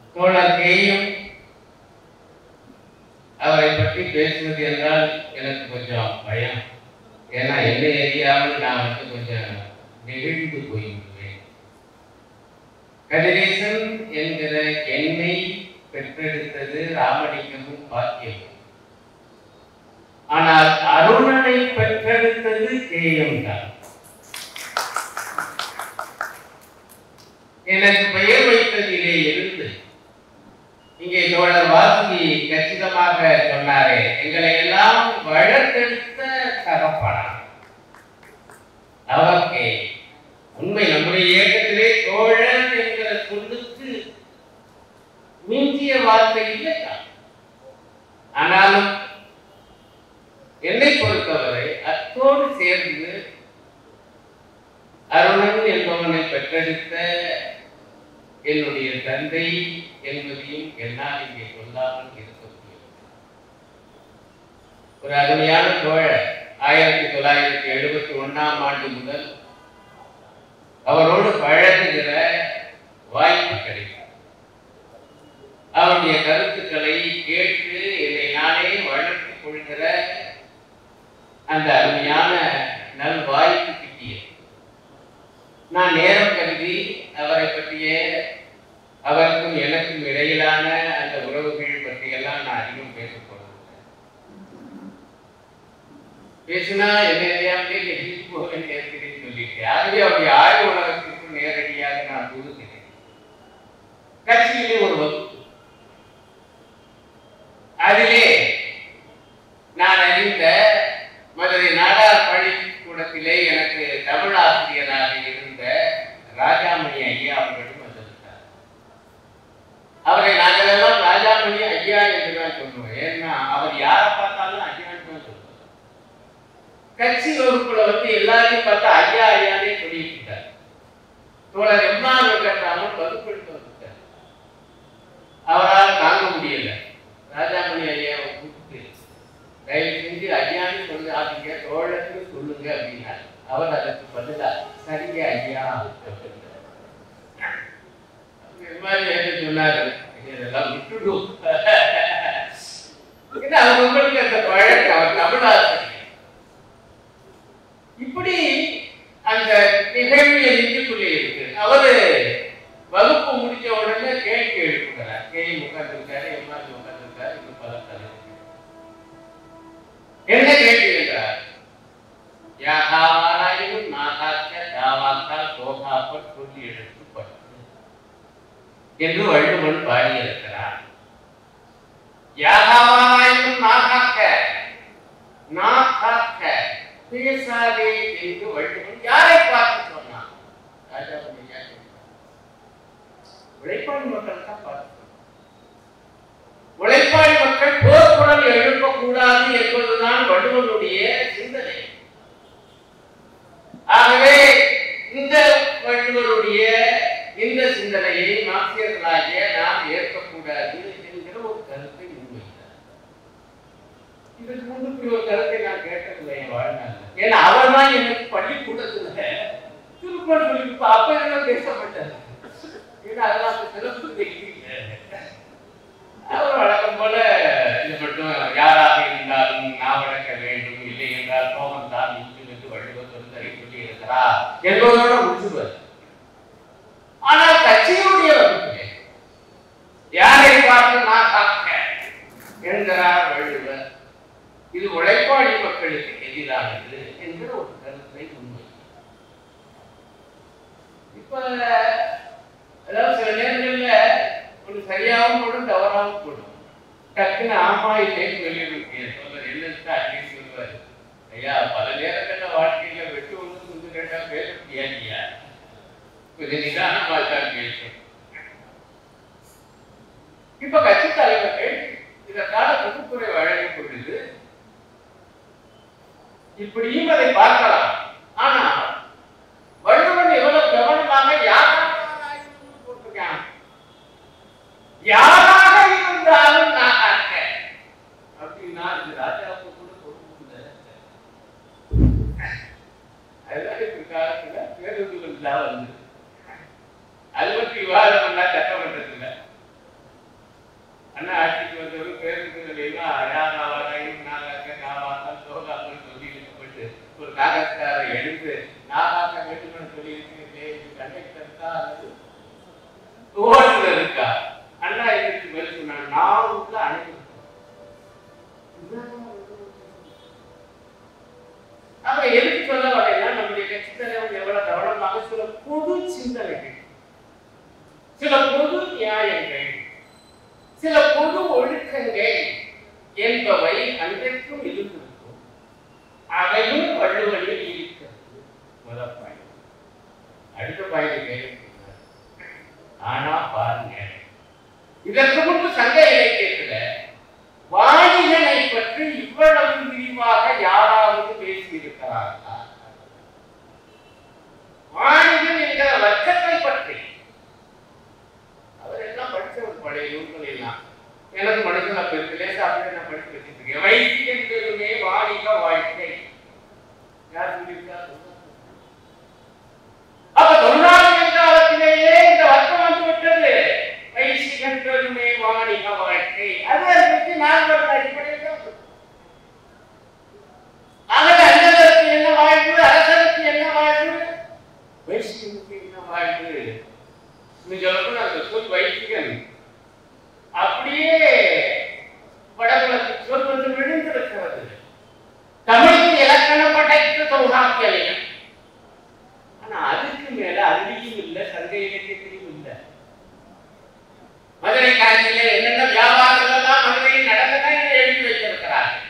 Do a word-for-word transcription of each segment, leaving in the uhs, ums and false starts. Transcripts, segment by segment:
தோழர் கேயும் அவரை பற்றி பேசுவது என்றால் எனக்கு கொஞ்சம் பயம். ஏன்னா என்னை அறியாமல் நான் வந்து கொஞ்சம் நெகிழ்ந்து போய்விடுவேன். கதிரேசன் என்கிற என்னை பெற்றெடுத்தது ராமலிங்கமும் பாக்கியமும். ஆனால் அருணனை பெற்றெடுத்தது கேயம் தான். எனக்கு பெயர் வைத்ததிலே இருந்து இங்கே தோழர் வாசுகி கச்சிதமாக சொன்னாரே, எங்களை எல்லாம் வளர்த்தெடுத்த தகப்பனார் அவர்கே. உண்மை, நம்முடைய இயக்கத்திலே தோழன் என்கிற சொல்லுக்கு மிஞ்சிய வார்த்தை இல்லைதான். ஆனாலும் என்னை பொறுத்தவரை அத்தோடு சேர்ந்து அருணன் என்பவனை பெற்றெடுத்த என்னுடைய தந்தை என்பதையும் என்னால் இங்கே சொல்லாமல் இருக்க முடியும். ஒரு அருமையான தோழர் ஆயிரத்தி தொள்ளாயிரத்தி எழுபத்தி ஒன்னாம் ஆண்டு முதல் அவரோடு பழகுகிற வாய்ப்பு கிடைக்கும். அவருடைய கருத்துக்களை கேட்டு என்னை நானே வளர்த்துக் கொள்கிற அந்த அருமையான நல் வாய்ப்பு கிட்டியது. நான் நேரம் கருதி அவரை பற்றிய அவருக்கும் எனக்கும் இடையிலான அந்த உறவுகள் பற்றியெல்லாம் நான் அதிகம் பேசப் போறேன். பேசினா என்ன அறியாமலே நெகிழ்ச்சி போக நேர்கிறேன்னு சொல்லிட்டு ஆகவே அவருடைய ஆய்வு உலகத்திற்கு நேரடியாக நான் புகுகிறேன். கட்சியிலே ஒரு வகுப்பு, அதிலே நான் அறிந்த மதுரை நாடார் பள்ளிக்கூடத்திலே எனக்கு தமிழ் ஆசிரியராக இருந்த ராஜாமணி ஐயா அவர்களும் வந்திருந்தார். அவரை நாங்கள் எல்லாம் ராஜாமணி ஐயா என்றுதான் சொல்லுவோம். ஏன்னா அவர் யாரை பார்த்தாலும் ஐயான்னு தான் சொல்லுவோம். கட்சி வகுப்புல வந்து எல்லாரையும் பார்த்தா ஐயா ஐயானே சொல்லிட்டார். தோழர் எம்மாறு கட்டாமல் வகுப்பெடுத்து வந்துட்டார். அவரால் தாங்க முடியல. ராஜாமணி ஐயாவை கூப்பிட்டு தயவு செஞ்சு ஐயான்னு சொல்லு, ஆகிங்க தோழர்னு சொல்லுங்க அப்படின்னாரு. அவர் அதற்கு பதிலா சரிங்க ஐயா சொன்னாரு. இதெல்லாம் விட்டுடும். அவர் உங்களுக்கு அந்த பழக்கம், அவர் தமிழாசிரியர். இப்படி அந்த நிகழ்வு நெஞ்சுக்குள்ளே இருக்கு. அவரு வகுப்பு முடிச்ச உடனே கேள்வி எழுப்புகிறார். கேள்வி உட்கார்ந்துருக்காரு, எம்மாதி உட்கார்ந்துருக்காரு, இன்னும் பல தலைவர். என்ன கேள்வி என்றார்? யாகாவாராயும் நாகாக்க யாவாக்கால் சோகாப்பட் சொல்லி எடுத்துப்பட்டு என்று வள்ளுவன் பாடியிருக்கிறார். யாகாவாராயும் நாகாக்க நாகாக்க பேசாதே என்று வள்ளுவன் யாரை பார்த்து சொன்னான்? ராஜாவுடைய உழைப்பாளி மக்கள் தான் பார்த்து. உழைப்பாளி மக்கள் போர்க்குரல் எழுப்பக்கூடாது என்பதுதான் வள்ளுவனுடைய சிந்தனை. ஆகவே இந்த வள்ளுவருடைய இந்த சிந்தனையை மார்க்சியர்களாகிய நாம் ஏற்கக்கூடாது என்கிற ஒரு கருத்தை முன்வைத்தார். இதற்கு முன்பு ஒரு கருத்தை நான் கேட்டதில்லை என் வாழ்நாள். ஏன்னா அவர் தான் எனக்கு பள்ளிக்கூடத்துல திருக்குறள் சொல்லி அப்ப என்ன பேசப்பட்டார். ஏன்னா அதெல்லாம் சிறப்பு அவர் வழக்கம் போல இது மட்டும் யாராக இருந்தாலும் நான் வளர்க்க வேண்டும், இல்லை என்றால் கோபம் தான் இன்று என்று வள்ளுவர் சொல்லி சொல்லி இருக்கிறார் என்பதோட முடிச்சுவார். ஆனால் கட்சியுடைய வகுப்பிலே யாரை பார்த்து நான் காக்க என்கிறார் வள்ளுவர். இது உழைப்பாளி மக்களுக்கு எதிரானது என்கிற ஒரு கருத்தை உண்மை. இப்ப அதாவது சில நேரங்கள்ல ஒரு சரியாகவும் போடும் தவறாகவும் போடும். டக்குன்னு ஆமா இல்லைன்னு சொல்லிடுவேன். சொல்ற என்னன்னு அட்லீஸ்ட் சொல்லுவாரு. ஐயா பல நேரங்கள்ல வாழ்க்கையில வெட்டு ஒன்று துண்டு ரெண்டா பேச முடியாதியா, கொஞ்சம் நிதானமா தான் பேசும். இப்ப கட்சி தலைவர்கள் இதற்கான பொதுத்துறை வழங்கும் பொழுது இப்படியும் அதை பார்க்கலாம். ஆனா வள்ளுவன் எவ்வளவு கவனமாக யாராக போட்டிருக்கான், யாராக இருந்தாலும் நான் அப்படின்னா இது ராஜாவுக்கு கூட பொறுப்பு. அதுதான் இப்ப காலத்துல பேருந்துகள் தான் வந்து அது பற்றி விவாதம் பண்ணா சட்டமன்றத்துல அண்ணா ஆட்சிக்கு வந்தவரும் பேருந்துகள் எல்லாம் அழகாவாக நாகாக்க காவாக்க சோகாக்கன்னு சொல்லி இழுக்கப்பட்டு ஒரு காகக்காரை எடுத்து நாகாக்க வேண்டுமென்னு சொல்லி இருக்கிறதே இது கண்டக்டருக்கா அல்லது ஓட்டுல இருக்கா? அண்ணா எதிர்த்து பதில் சொன்னாங்க, நான் உள்ள அனுப்பி. அப்ப எதுக்கு சொல்ல வரேன்னா, நம்முடைய கட்சி தலைவர் எவ்வளவு கவனமாக சில பொது சிந்தனைகள், சில பொது நியாயங்கள், சில பொது ஒழுக்கங்கள் என்பவை அன்றைக்கும் இருந்திருக்கும். அவையும் வள்ளுவனில் இருக்கிறது. முதல் பாயிண்ட். அடுத்த பாயிண்ட் கேள்வி, ஆனா பாருங்க, இதற்கு முன்பு சங்க இலக்கியத்துல வாணிகனை பற்றி இவ்வளவு விரிவாக யாராவது பேசியிருக்கிறார்களா? வாணிகன் என்கிற வர்க்கத்தை பற்றி அவர் எல்லாம் படிச்சவர், பழைய நூல்கள் எல்லாம் எனக்கு மனசுல பெருக்கு லேசா அப்படி நான் படிச்சு வச்சுட்டு இருக்கேன். வைசிகன் பெருமே வாணிக வாழ்க்கை யார் சொல்லியிருக்கா? அப்ப தொழிலாளர்கள் காலத்திலேயே இந்த வர்க்கம் வந்து விட்டது. வைசிகன் பெருமே வாணிக வாழ்க்கை, அது பற்றி நால்வர் அடிப்படையில் தான். ஆகவே அண்ணனுக்கு என்ன வாழ்வு, அரசனுக்கு என்ன வாழ்வு, வைசிகனுக்கு என்ன வாழ்வு? சொல்ல அந்த சொல் வைசிகன் அப்படியே வடகிழக்கு சொல் வந்து விழுந்திருக்கிறது. தமிழுக்கு இலக்கணம் படைத்த தொல்காப்பியலைகள். ஆனா அதுக்கு மேல அதுலயும் இல்லை, சங்க இலக்கியத்திலும் இல்லை. மதுரை காஞ்சியில என்னென்ன வியாபாரங்கள் எல்லாம் மதுரையில் நடந்ததா என்று எழுதி வைத்திருக்கிறார்கள்.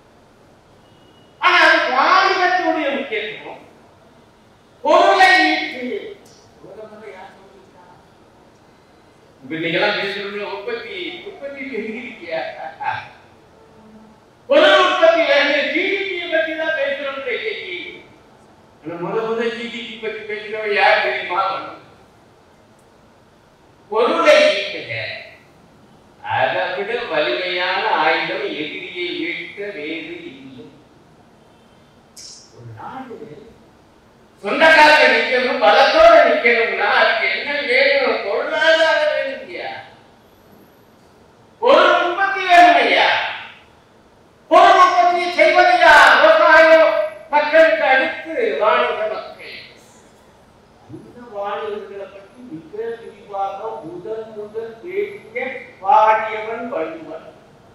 ஆனா அது வாணிகத்தினுடைய முக்கியத்துவம், பொருளை ஈட்டு. நீங்கெல்லாம் பேசுறது உற்பத்தி உற்பத்தி பெருகிருக்கியா? பொருள் உற்பத்தி ஜிடிபியை பத்தி தான் பேசுறோம். முதல் முதல் ஜிடிபி பத்தி பேசுறவங்க யார் தெரியுமா? பொருளை ஈட்டுக, அதை விட வலிமையான ஆயுதம் எதிரியை வீழ்த்த வேறு இல்லை. ஒரு நாடு சொந்த காலத்தில் நிக்கணும், பலத்தோட நிக்கணும்னா அதுக்கு என்ன வேணும்? பொருளாதாரம் வேணும் ஐயா, பொருள் உற்பத்தி வேணும் ஐயா. பொருள் உற்பத்தியை செய்வது யார்? விவசாயம் மக்களுக்கு அடுத்து வாணிக மக்கள். இந்த வாணிகர்களை பற்றி மிக விரிவாக முதல் முதல் பேசிய பாடியவன் வள்ளுவன்.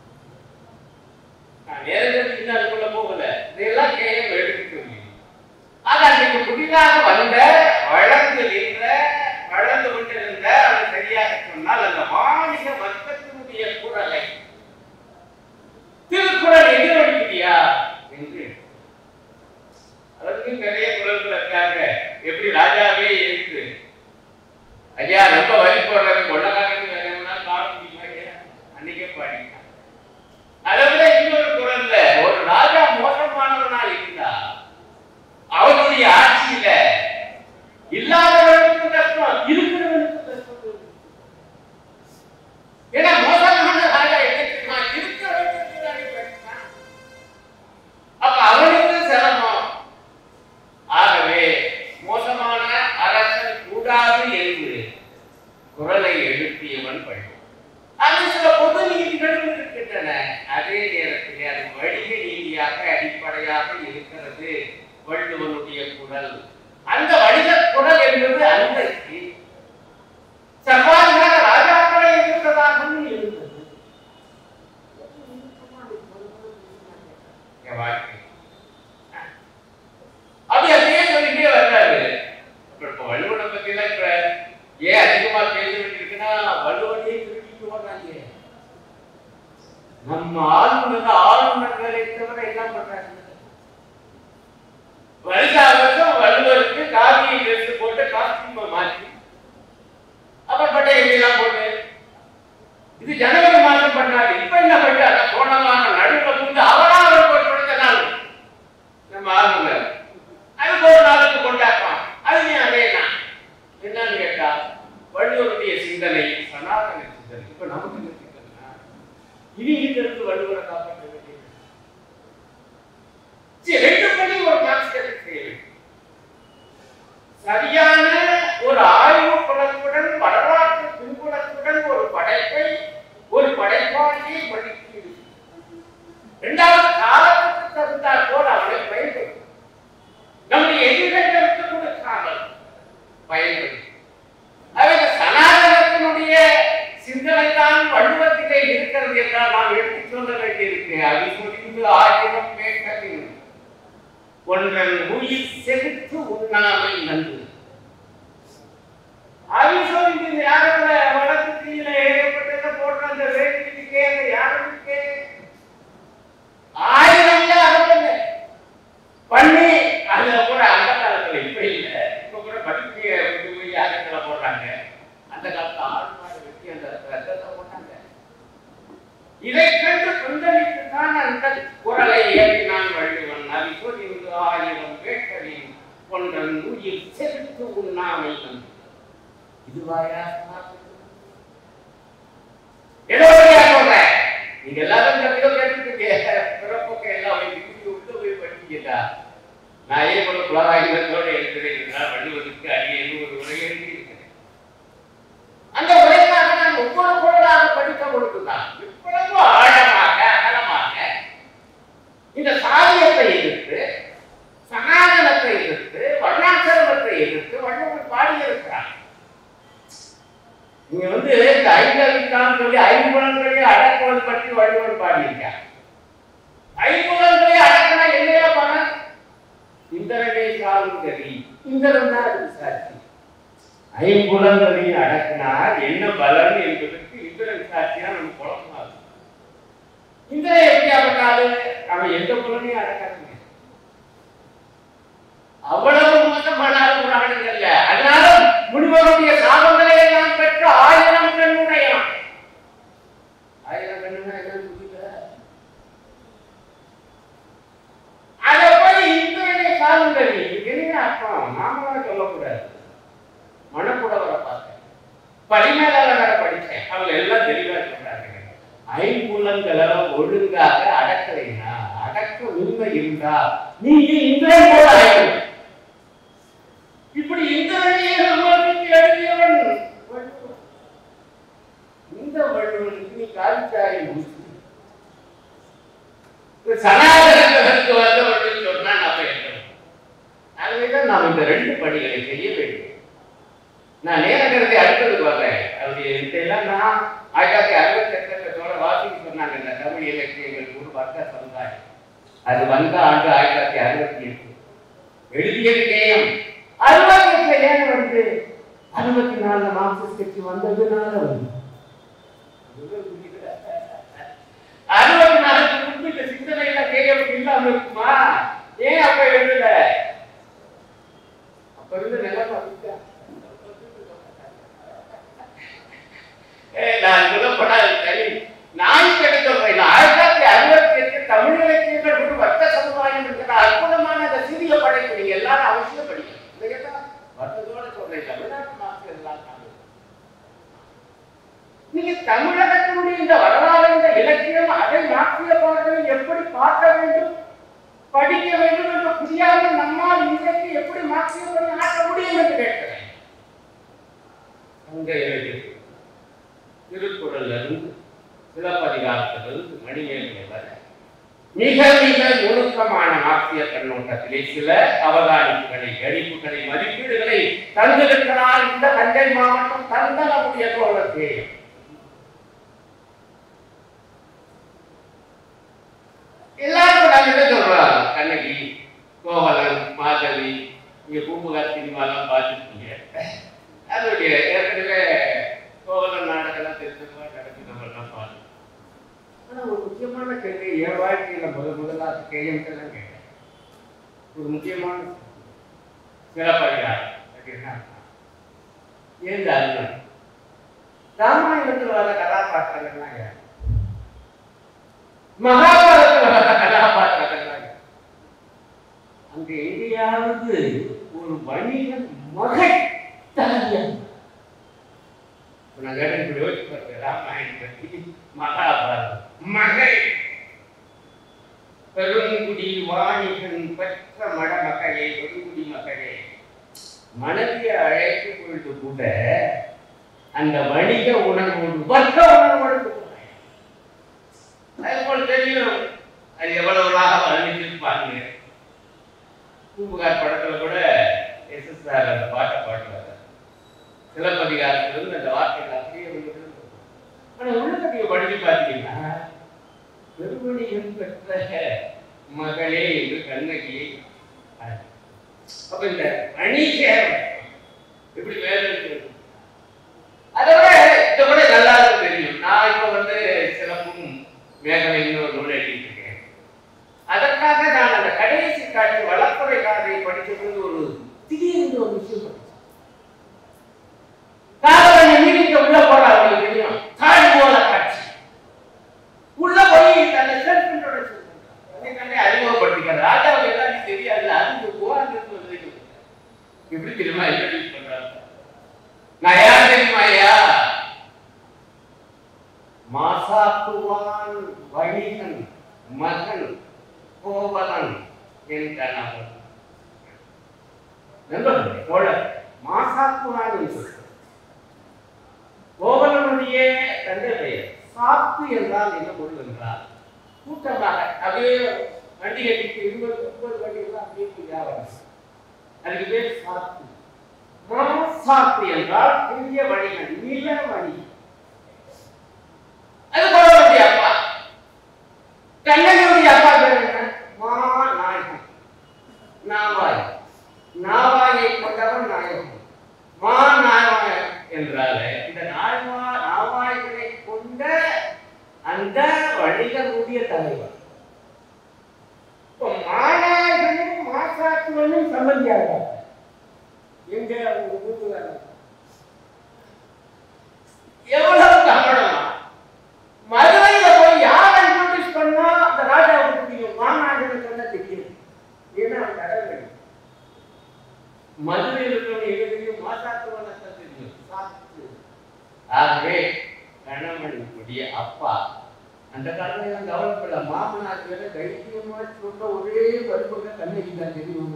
நான் நேரத்தில் அதுக்குள்ள போகல, இதெல்லாம் கேள்வி எடுத்துக்க முடியும். ஆக அன்றைக்கு புதிதாக வந்த வளர்ந்து நின்ற வளர்ந்து கொண்டிருந்த, அது சரியாக சொன்னால் அந்த வாணிக வர்க்கத்தினுடைய குரலை திருக்குறள் எதிரொலிக்கிறியா என்று. அதற்கு நிறைய குரல்கள் இருக்காங்க. எப்படி ராஜாவே இருக்கு, ஐயா ரொம்ப வழி போடுறது கொள்ளக்காரங்க வேணும்னா காண முடியுமா? அன்னைக்கே பாடிட்டான். அதை விட இன்னொரு குரல்ல, ஒரு ராஜா மோசமானவனா இருந்தா அவனுடைய ஆட்சியில இல்லாதவர்களுக்கு கஷ்டம், இருக்கிறவனுக்கு கஷ்டம். ஏன்னா மோசமான ராஜா என்ன இருக்கிறவனுக்கு. அப்ப அவனுக்கு சிரமம். ஆகவே மோசமான அரசன் கூடாது என்று குரலை எழுப்பியவன் வள்ளுவன். அது சில பொது நீதிகளும் இருக்கின்றன. அதே நேரத்தில் அது வணிக நீதியாக அடிப்படையாக இருக்கிறது வள்ளுவனுடைய குரல். அந்த வணிக குரல் என்பது அன்றைக்கு சர்வாதிகார ராஜாக்களை எதிர்த்ததாகவும் இருந்தது. அப்படி அப்படியே சொல்லிட்டே வர்றாரு. இப்ப வள்ளுவனை பத்தி எல்லாம் இப்ப ஏன் அதிகமா பேச வேண்டியிருக்குன்னா, வள்ளுவனையே திருப்பிட்டு வர்றாங்க. நம்ம ஆளுநர் ஆளுநர்களை தவிர என்ன பண்றாங்க? வருஷா வருஷம் வள்ளுவருக்கு காவியை ட்ரெஸ் போட்டு காஸ்டியூமை மாற்றி அப்பப்பட்ட எல்லாம் போட்டு, இது ஜனவரி மாதம் பண்ணாரு. இப்ப என்ன பண்ணாரு? போன மாதம் நடுவில் புரிந்து அவரா அவர் கொடுத்த நாள் நம்ம ஆளுநர் அதுக்கு ஒரு நாளுக்கு கொண்டாடுறோம். அதுலயும் அதே தான். என்னன்னு கேட்டா வள்ளுவருடைய சிந்தனை சனாதன சிந்தனை. இப்ப நமக்கு என்ன சிந்தனை? இனி இருந்து வள்ளுவரை காப்பாற்ற வேண்டியது ரெண்டு படி ஒரு கான்செப்ட். சரியான ஒரு ஆய்வு குணத்துடன் வரலாற்று பின்புலத்துடன் ஒரு படைப்பை ஒரு படைப்பு இருக்கு. அவிசொரிந்து ஆயிரம் பேட்டலின் ஒன்றன் உயிர் செலுத்து உண்ணாமை நன்று. அவிசொரிந்து இந்த யாரோட வழக்கு கீழே ஏற்பட்டதை போடுற அந்த வேட்டிக்கே அந்த யாருக்கு ஆயிரம் அகப்பட பண்ணி அதுல கூட அந்த காலத்துல இப்ப இல்லை, இப்ப கூட படுக்கைய போய் அகத்துல போடுறாங்க. அந்த காலத்துல ஆறு மாடு வெட்டி அந்த ரத்தத்தை போட்டாங்க. இதை கண்டு கொந்தளித்துத்தான் அந்த குரலை ஏற்றினான் வள்ளுவன். அவிசொரிந்து ஆயிரம் பேட்டலின் ஒன்றன் உயிர் செலுத்து உண்ணாமை நன்று. இதுவாயா ஏதோ சொல்றேன். நீங்க எல்லாரும் கேட்டுருக்கீங்க, பிறப்புக்கு எல்லாம் உள்ள போய் படிச்சீங்களா? நான் ஏன் போல குலராயுதத்தோடு இருக்கிறேன். வள்ளுவனுக்கு அடியேன்னு ஒரு உரை எழுதி இருக்கிறேன். அந்த உரைக்காக நான் ஒவ்வொரு பொருளாக படிக்க கொடுத்துதான் இவ்வளவு ஆழமாக அகலமாக இந்த சாதியத்தை எதிர்த்து, சனாதனத்தை எதிர்த்து, வர்ணாசிரமத்தை எதிர்த்து வள்ளுவன் பாடியிருக்கிறார். நீங்க வந்து இந்த ஐந்தவித்தான் சொல்லி ஐம்புலன்களை அடக்குவது பற்றி வள்ளுவன் பாடியிருக்கார். ஐம்புலன்களை அடக்கினா என்னையா பணம்? இந்திரனை சாலும் கதி. இந்திரன் தான் அது சாட்சி. ஐம்புலன்களையும் அடக்கினார் என்ன பலன் என்பதற்கு இந்திரன் சாட்சியா நம்ம குழப்பமாகும். இந்திரன் எப்படியாப்பட்டாரு? அவன் எந்த புலனையும் அடக்காதுங்க. அவ்வளவு மோசமான புராணங்கள் அல்ல. அதனால முனிவருடைய சாபங்களை எல்லாம் பெற்று ஆயிரம் கண்ணுடையான். ஆயிரம் கண்ணுனா என்னன்னு புரியல. அதை போய் இந்திரனை சாருங்கள் என்ன அர்த்தம்? நாமளா சொல்லக்கூடாது. மனப்புடவரை பார்த்தேன், பரிமேலாளரை படித்தேன், அவங்க எல்லாம் தெளிவா சொல்றாங்க. ஐம்புலங்களை ஒழுங்காக அடக்கலைன்னா, அடக்க உண்மை இருந்தா நீங்க இந்திரன் போல ஆயிடும். இப்படி இந்திரனையே எழுதியவன் இந்த வள்ளுவனுக்கு நீ காலிச்சாரி முடிச்சு சனாதனத்திற்கு வந்தவர்கள் சொன்னா நாம என்ன? ஆகவேதான் நாம் இந்த ரெண்டு பணிகளை செய்ய வேண்டும். நான் நேரங்கிறதை அடுத்ததுக்கு வர்றேன். அவருடைய இதெல்லாம் நான் ஆயிரத்தி அறுபத்தி எட்டுல வாசிக்க சொன்னாங்க. இந்த தமிழ் இலக்கியங்கள் ஒரு வர்க்க சமுதாயம் அது வந்த ஆண்டு ஆயிரத்தி அறுபத்தி எட்டு. எழுதியது கேயம். அறுபத்தி எட்டுல ஏன் வந்து அறுபத்தி நாலுல மார்க்சிஸ்ட் கட்சி வந்ததுனால வந்து அறுபத்தி நாலுக்கு முன்பு இந்த சிந்தனை எல்லாம் கேயம் இல்லாம இருக்குமா? ஏன் அப்ப எழுதல? அப்ப இருந்த நிலைமை நான் சொல்லப்படாது. சரி, நான் கிடைத்த ஆயிரத்தி அறுபத்தி எட்டு தமிழ் இலக்கியங்கள் ஒரு வர்க்க சமுதாயம் இருக்கிற அற்புதமான அந்த சிறிய படைப்பு நீங்க எல்லாரும் அவசியம் படிக்கணும். வர்க்கத்தோட சொல்றேன், தமிழ்நாட்டு மாற்று எல்லாம் நீங்க தமிழகத்தினுடைய இந்த வரலாறு, இந்த இலக்கியம், அதை மாற்றிய பாடல்களை எப்படி பார்க்க வேண்டும், படிக்க வேண்டும் என்று புரியாமல் நம்மால் இன்றைக்கு எப்படி மாற்றியபடி ஆக்க முடியும் என்று கேட்கிறேன். அங்க எழுதி திருக்குறள்ல இருந்து சிலப்பதிகாரத்திலிருந்து மணிமேகலை வர மிக மிக நுணுக்கமான மாற்றிய கண்ணோட்டத்திலே சில அவதானிப்புகளை, கணிப்புகளை, மதிப்பீடுகளை தந்திருக்கிறார் இந்த தஞ்சை மாவட்டம் தந்தனமுடைய தோழத்தே. எல்லாருக்கும் நாங்க என்ன சொல்றோம்? கண்ணகி, கோவலன், மாதவி, இங்க பூம்புகார் சினிமாலாம் பார்த்துருக்கீங்க. அதனுடைய ஏற்கனவே கோவலன் நாடகெல்லாம் தெரிஞ்சவங்க நடத்தி நம்மளாம் பார்த்து. ஆனா ஒரு முக்கியமான கேள்வி என் வாழ்க்கையில முதல் முதலாக கேள்விக்கெல்லாம் கேட்டேன். ஒரு முக்கியமான சிலப்பதிகாரம் அப்படின்னா ஏன் அருணன் ராமாயணத்தில் வர கதாபாத்திரங்கள்லாம் யார்? மகாபாரதத்தில் வர கதாபாத்திரங்கள்லாம் யார்? அங்க எங்கேயாவது ஒரு வணிகன் மகள் தனியன் ராமாயணம் மகாபாரதம் மகள் பெருங்குடி வாணிகன் பெற்ற மடமகளே, பெருங்குடி மகளே, மனைவியை அழைக்கும் பொழுது கூட அந்த வணிக உணர்வோடு வர்க்க உணர்வோடு அதுபோல் தெரியும். அது எவ்வளவுலாக வர்ணிச்சிருப்பாங்க. பூம்புகார் படத்துல கூட எஸ் எஸ் ஆர் அந்த பாட்டை பாடுவார். சிலப்பதிகாரத்திலிருந்து அந்த வார்த்தைகள் அப்படியே வந்து. ஆனா உள்ளக்கதையை படிச்சு பார்த்தீங்கன்னா பெருங்குடி திருவடிகள் பெற்ற மகளே என்று கண்ணகியை. அப்ப இந்த அணிசேரம் எப்படி வேலை இருக்கிறது? அதை விட இதை விட நல்லா தெரியும். நான் இப்ப வந்து சிறப்பும் மேகலை இன்னொரு நூல் எழுதிட்டு இருக்கேன். அதற்காக நான் அந்த கடைசி காட்சி வளர்ப்புரை காதை படிச்சபோது ஒரு திடீர்னு ஒரு விஷயம் படிச்சேன். காதலை மீறிக்க உள்ள போற அவங்களுக்கு தெரியும் தாய் போல காட்சி உள்ள போய் தன்னை செல்ஃப் இன்ட்ரோடக்ஷன் பண்றாங்க. அறிமுகப்படுத்திக்கிற ராஜாவுக்கு எல்லாரும் தெரியாது. அது போராட்டம் எப்படி தெரியுமா இன்ட்ரோடியூஸ் பண்றாங்க? நான் யார் தெரியுமா? ஐயா மாசாத்துவான் வணிகன் மகன் கோவலன் என் கணவன். நண்பர்களே, தோழர் மாசாத்துவான் என்று கோவலனுடைய தந்தை பெயர். சாத்து என்றால் என்ன பொருள் என்றால் கூட்டமாக அப்படியே வண்டி கட்டிட்டு இருபது முப்பது வண்டிகள் அப்படியே வியாபாரம். அதுக்கு பேர் சாத்து. சாத்து என்றால் பெரிய வணிகன், நில வணிகன். அது கோவலனுடைய அப்பா. கண்ணகியுடைய அப்பா பேர் என்ன? மா நாயகன். நாவாய் நாவாயை கொண்டவன் நாயகன். மா நாயகன் என்றால இந்த நாய்வா நாவாய்களை கொண்ட அந்த வணிகனுடைய தலைவர். இப்போ மாநாயகனும் மாசாத்துவனும் சம்பந்தியாக எங்க அவங்க ஊர்ல எவ்வளவு கவனமா மதுரையில போய் யாரை இன்ட்ரோடியூஸ் பண்ணா அந்த ராஜாவுக்கு தெரியும், மாநாயகனுக்கு என்ன தெரியும். ஏன்னா கடவுள் மதுரையில் இருக்கிறவங்க எங்களுக்கு மாசாத்துவனை தெரியும். சாத்து ஆகவே கணவனுடைய அப்பா அந்த காலத்துல கவலைப்படல. மாமனார் வேற தைரியமா சொல்ற ஒரே வருமுறை கண்ணகி தான் தெரியும்.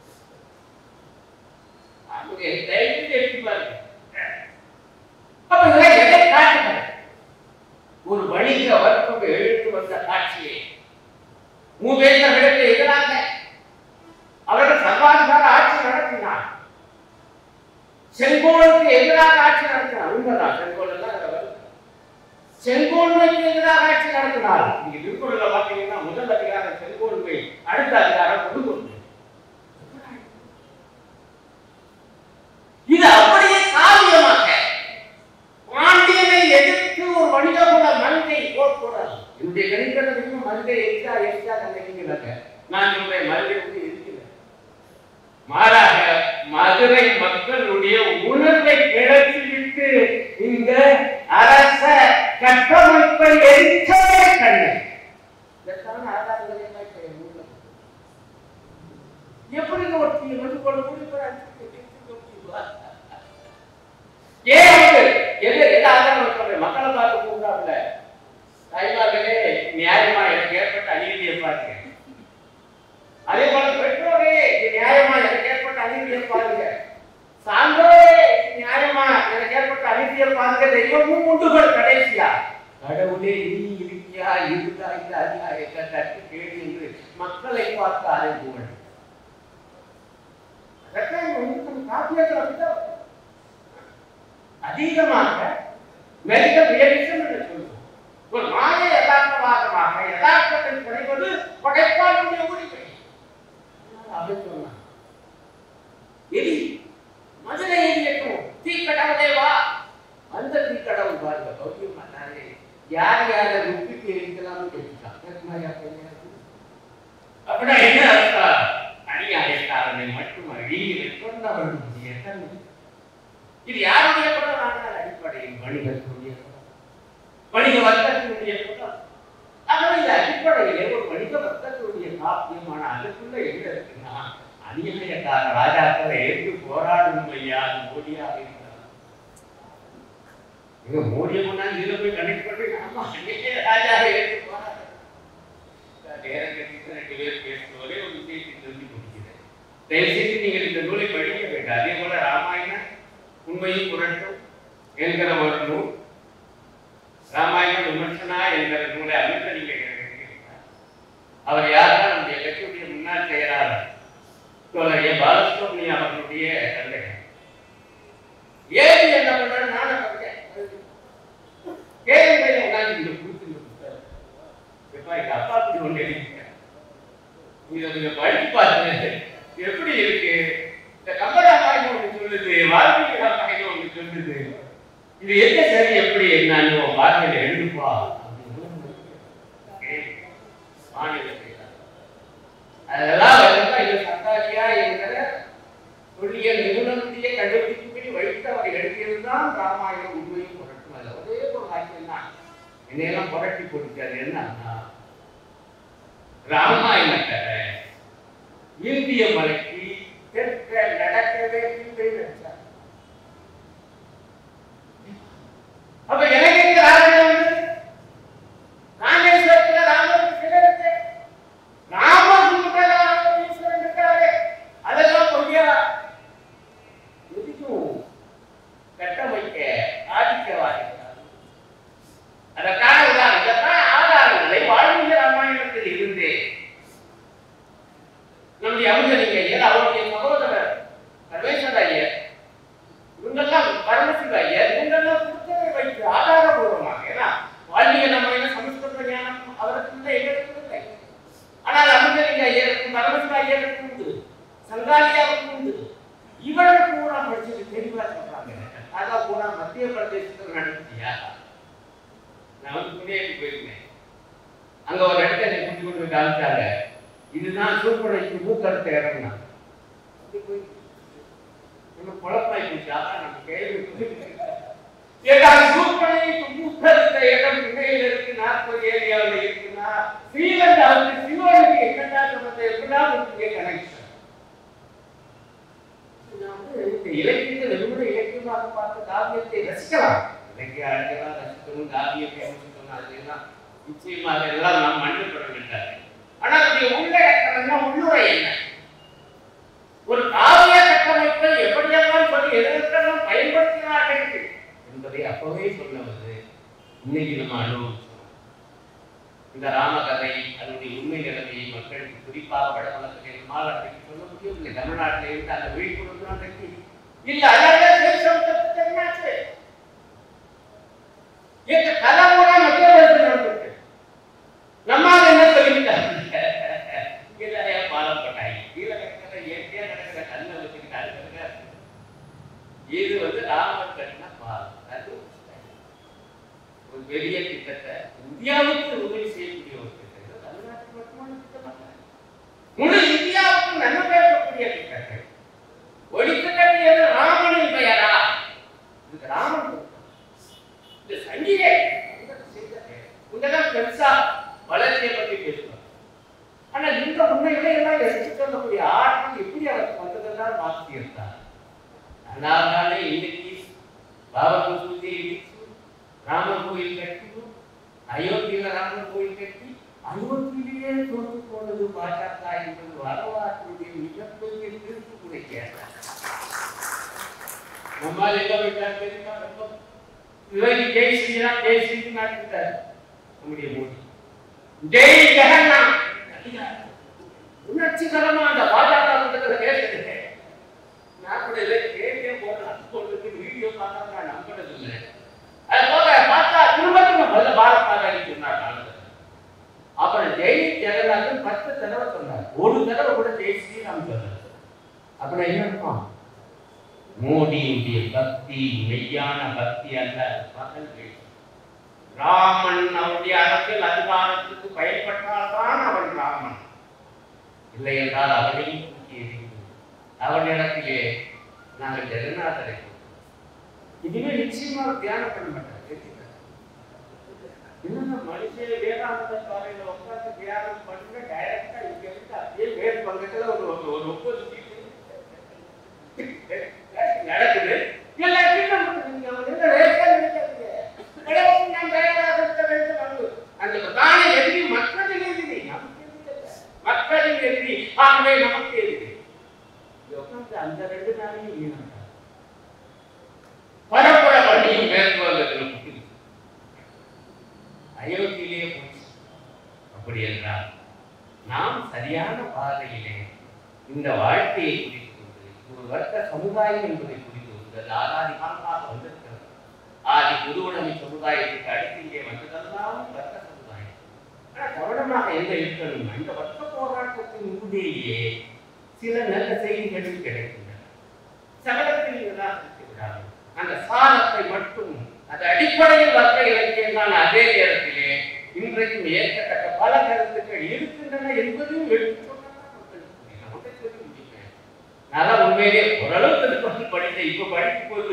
அவங்க தைரியத்தை எடுத்துப்பாரு. அப்ப இதெல்லாம் எதை காட்டுங்க? ஒரு வணிக வர்க்கம் எழுத்து வந்த காட்சியை மூவேந்தர்களுக்கு எதிராக அவர்கள் சர்வாதிகார ஆட்சி நடத்தினார். செங்கோலுக்கு எதிராக ஆட்சி நடத்தினார். உண்மைதான், செங்கோல் எல்லாம் செங்கோன்மைக்கு எதிராக ஆட்சி நடத்தினார். நீங்க திருக்குறள்ல பாத்தீங்கன்னா முதல் அதிகாரம் செங்கோன்மை, அடுத்த அதிகாரம் கொடுங்கோன்மை. இது அப்படியே காவியமாக பாண்டியனை எதிர்த்து ஒரு வணிக குல மங்கை போராடுறார். என்னுடைய கணிக்கிறதுக்கு மங்கை எச்சா எச்சா கண்டிக்கிறாங்க. நான் சொல்றேன் மங்கை வந்து இருக்கிறேன். மாறாக மதுரை மக்களுடைய உணர்வை கிளப்பிவிட்டு இந்த அரச கட்டமைப்பை எரிச்சவே கண்ணு. எப்படி ஒட்டி வந்து கொண்டு மக்களை பார்த்து கூப்பிடாமல தாய்மார்களே நியாயமா எனக்கு ஏற்பட்ட அநீதியை பாருங்க. அதே போல பெற்றோரே நியாயமா எனக்கு ஏற்பட்ட அநீதியை பாருங்க. சான்றோரே நியாயமா எனக்கு ஏற்பட்ட அநீதியை பாருங்க. தெய்வமும் உண்டுகள் கடைசியா கடவுளே நீ இருக்கியா இருந்தா இல்ல அதிகா எங்க தட்டு கேடு என்று மக்களை பார்த்து அறிவுகள். அதிகமாக மெடிக்கல் ரியலிசம் என்று சொல்லுவோம். ஒரு மாய யதார்த்தவாதமாக யதார்த்தத்தை குறைவது படைப்பாளருடைய உரிமை. அப்படி சொன்னார். எரி மதுரை எரியட்டும், தீக்கடவுளே வா. அந்த தீக்கடவுள் பாருங்க கௌரியம் பண்ணாரு. யார் யார ருப்பிக்கு எரிக்கலாம்னு கேட்டுட்டான். அப்படின்னா என்ன அர்த்தம்? அநியாயக்காரனை மட்டும் அழியில் கொண்டவர்களுடைய தன்மை. இது யாருடைய குணம்? அடிப்படையில் வணிகத்துடைய குணம், வணிக வர்க்கத்தினுடைய குணம். ஆனால் இந்த அடிப்படையிலே ஒரு வணிக வர்க்கத்தினுடைய காப்பியமான அதுக்குள்ள எங்க இருக்குன்னா அநியாயக்கார ராஜாக்களை எடுத்து போராடும் ஐயா மோடியாக இருக்கிறார். இங்க மோடியை முன்னாடி இதுல போய் கனெக்ட் பண்ணி ஆமா அன்னைக்கே ராஜாவை எடுத்து போராடு நேரம் கட்டிட்டு ரெண்டு பேர் பேசுவதே ஒரு விஷயத்தை சொல்லி முடிக்கிறேன். தயவுசெய்து நீங்கள் இந்த நூலை படிக்க வேண்டும். அதே போல ராமாயணம் உண்மையும் புரட்டும் என்கிற ஒரு நூல், ராமாயண விமர்சனா என்கிற நூலை அமைத்த நீங்க அவர் யாருன்னா நம்முடைய கட்சியுடைய முன்னாள் செயலாளர் தோழரிய பாலசுப்ரமணியம் அவர்களுடைய தந்தை. ஏது என்ன பண்றாரு? நானும் கேள்வி உட்காந்து எப்பா எங்க அப்பா படித்து பார்த்து எப்படி இருக்கு? இந்த கம்பராமாயணம் ஒன்று சொல்லுது, வால்மீகி ராமாயணம் ஒன்று சொல்லுது. இது எந்த சரி எப்படி என்னன்னு பார்வையில் எழுதுப்பா அதெல்லாம் இது சந்தாரியா என்கிற தொல்லியல் நிபுணத்திய கண்டுபிடிப்புகளை வைத்து அவர் எழுதியதுதான் ராமாயணம் உண்மையும் புரட்டும். அதில் ஒரே ஒரு வாக்கியம் தான் என்னையெல்லாம் புரட்டி கொடுத்தாரு. என்னன்னா ராமாயணத்தை இந்திய மலைக்கு தெற்க நடக்கவே வச்சார். அப்ப எனக்கு ராமாயணம் ராமேஸ்வரத்தில் ராமருக்கு சிலை இருக்கு, ராமர் ஈஸ்வரன் இருக்காரு, அதெல்லாம் பொய்யா எதுக்கும் கட்டமைக்க ஆதிக்கவாதிகள். அதற்கான உதாரணம் இதற்கான ஆதாரங்களை வால்மீகி ராமாயணத்தில் இருந்து நம்முடைய அமுதலிங்க ஐயர், அவருடைய சகோதரர் சர்வேஸ்வர ஐயர், இவங்கெல்லாம் பரமசிவ ஐயர், இவங்கெல்லாம் புத்தகத்தை வைத்து ஆதாரபூர்வமாக, ஏன்னா வால்மீகி ராமாயணம் சமஸ்கிருத ஞானம் அவருக்கு எங்களுக்கு இல்லை. ஆனால் அமுதலிங்க ஐயருக்கும் பரமசிவ ஐயருக்கும் உண்டு, சங்காலியாவுக்கும் உண்டு. இவர்கள் பூரா படிச்சுட்டு தெளிவா சொல்றாங்க. அதான் பூரா மத்திய பிரதேசத்தில் நடத்தியா? நான் வந்து புண்ணியத்துக்கு போயிருந்தேன். அங்க ஒரு இடத்த என்னை கூட்டி கொண்டு போய் காமிச்சாங்க. இதுதான் சூப்பரைக்கு மூக்கறுத்த இடம். குழப்பாய் போச்சு. அதான் நம்ம கேள்வி சூப்பரைக்கு மூக்கறுத்த இடம் இணையில இருக்கு, நாற்பது ஏரியாவில் இருக்குன்னா ஸ்ரீலங்காவுக்கு சிவனுக்கு என்னடா சம்பந்தம், எப்படா உங்களுக்கு கனெக்ஷன்? இலக்கியத்தை வெறுமனை இலக்கியமாக பார்த்து காவியத்தை ரசிக்கலாம், இலக்கிய அழகெல்லாம் ரசிக்கணும், காவியத்தை ரசிக்கணும், அதெல்லாம் நிச்சயமாக எல்லாம் நாம் மன்னிப்பட வேண்டாம். ஆனால் அதனுடைய உள்ளடக்கம் உள்ளுரை என்ன? ஒரு காவிய கட்டமைப்பை எப்படியெல்லாம் சொல்லி எதற்கெல்லாம் பயன்படுத்தினார்கள் என்பதை அப்பவே சொன்னவது இன்னைக்கு நம்ம அனுபவிச்சோம். இந்த ராமகதை அதனுடைய உண்மை நிலைமையை மக்களுக்கு குறிப்பாக வடமலத்திலே மாநாட்டுக்கு சொல்ல முடியவில்லை. தமிழ்நாட்டில் இருந்து அந்த விழிப்புணர்வு அன்றைக்கு இல்ல. என்னாச்சு? இந்த கலாமுறை மத்திய அரசு நடந்துட்டு நம்மால் என்ன சொல்லிவிட்டாங்க? பாலப்பட்டாய் கீழே கிடக்கிற இயற்கையா நடக்கிற கல்ல வச்சுக்கிட்டாங்க. இது வந்து ராமர் கட்டின பாலம். அது ஒரு பெரிய திட்டத்தை இந்தியாவுக்கு உதவி செய்யக்கூடிய ஒரு திட்டத்தை, தமிழ்நாட்டுக்கு மட்டுமான திட்டமாக முழு இந்தியாவுக்கும் நன்மை பேசக்கூடிய திட்டத்தை ஒழித்து கட்டியது ராமனின் பெயரா? இதுக்கு ராமன் இந்த சங்கிகை உங்கதான் பெருசா வளர்ச்சியை பற்றி பேசுவார். ஆனால் இந்த உண்மைகளை எல்லாம் எடுத்து சொல்லக்கூடிய ஆற்றல் எப்படி அவருக்கு வந்ததெல்லாம் மாற்றி இருந்தார். அதனால்தானே இன்னைக்கு பாபர் மசூதியை இடிச்சு ராமர் கோயில் கட்டணும், அயோத்தியில ராமர் கோயில் கட்டி அயோத்தியிலேயே தோற்று போனது பாஜக என்பது வரலாற்றுடைய மிகப்பெரிய திருப்பு குறைக்க. நம்மால் எல்லாம் விட்டார் தெரியுமா? ரொம்ப இவரை ஜெய் ஸ்ரீராம் ஜெய் ஸ்ரீ நாட்டுட்டார் நம்முடைய மோடி. ஜெய் ஜெகநாத் உணர்ச்சிகரமா அந்த பாஜக கூட்டத்தில் பேசுறது. நான் கூட இதை கேட்டே போடுறேன், வீடியோ பார்த்தா நான் நம்புறது இல்லை. அது போக பார்த்தா திரும்ப திரும்ப பாரத் மாதான்னு சொன்னார். அப்புறம் ஜெய் ஜெகநாதன் பத்து தடவை சொன்னார், ஒரு தடவை கூட ஜெய் ஸ்ரீராம் சொன்னார். அப்புறம் என்ன இருக்கும்? மோடியுடைய பக்தி மெய்யான பக்தி அல்ல, மக்கள் ராமன் அவருடைய அரசியல் அதிகாரத்துக்கு பயன்பட்டால்தான் அவன் ராமன், இல்லை என்றால் அவனையும் தூக்கி எறிந்து அவனிடத்திலே நாங்கள் ஜெகநாதரை இதுவே நிச்சயமாக தியானம் பண்ண மாட்டார். என்னன்னா மனுஷன் வேதாந்த பாறையில உட்காந்து தியானம் பண்ண டைரக்டா இங்க இருந்து அப்படியே வேறு பக்கத்துல ஒரு ஒரு ஒன்பது சீட்டு நடக்குது. அந்த பிரதான எதிரி மக்களின் எதிரி, மக்களின் எதிரி, ஆகவே நமக்கு எதிரி. அந்த ரெண்டு நாளையும் பரப்புற வண்டியும் மேற்கு வங்கத்தில் அயோத்தியிலே போச்சு. அப்படி என்றால் நாம் சரியான பாதையிலே இந்த வாழ்க்கையை குறித்து கொண்டு ஒரு வர்க்க சமுதாயம் என்பதை குறித்து கொண்டு அது ஆதி காலமாக வந்திருக்கிறது. ஆதி புதுவுடைமை சமுதாயத்துக்கு அடுத்து இங்கே வந்ததெல்லாம் வர்க்க சமுதாயம். ஆனால் கவனமாக எங்க இருக்கணும், இந்த வர்க்க போராட்டத்தின் உள்ளேயே சில நல்ல செய்திகளும் கிடைக்கின்றன. சகலத்தில் நிராகரித்து விடாமல் அந்த சாரத்தை மட்டும் அது அடிப்படையில் வர்க்க இலக்கியம் தான். அதே நேரத்திலே இன்றைக்கும் ஏற்கத்தக்க பல கருத்துக்கள் இருக்கின்றன என்பதையும் எடுத்து சொன்னால் மக்களுக்கு சொல்லி முடிப்பேன். நான் உண்மையிலே ஓரளவுக்கு திருப்பதி படித்தேன். இப்ப படிக்கும் போது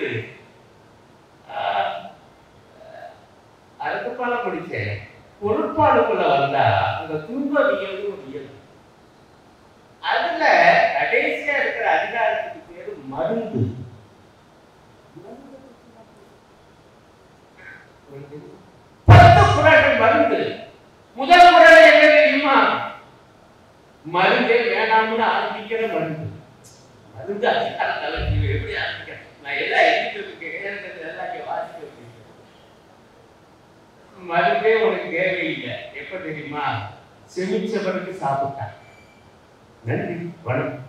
அறுப்பால படிச்சேன். பொருட்பாடுக்குள்ள வந்தா அந்த துன்பவியல் ஒரு இயல், அதுல கடைசியா இருக்கிற அதிகாரத்துக்கு பேரு மருந்து. பத்து குறள்கள் மருந்து. முதல் குறள் என்ன தெரியுமா? மருந்தே வேணாம்னு ஆரம்பிக்கிற மருந்து. மருந்து அதிகார தலைவர் எப்படி ஆரம்பிக்கிறேன்? நான் எல்லாம் எழுதிட்டு இருக்கேன், எல்லாத்தையும் வாசிக்க வைக்கிறேன். மருந்தே உனக்கு தேவையில்லை. எப்ப தெரியுமா? செமிச்சவருக்கு சாப்பிட்டார். நன்றி, வணக்கம்.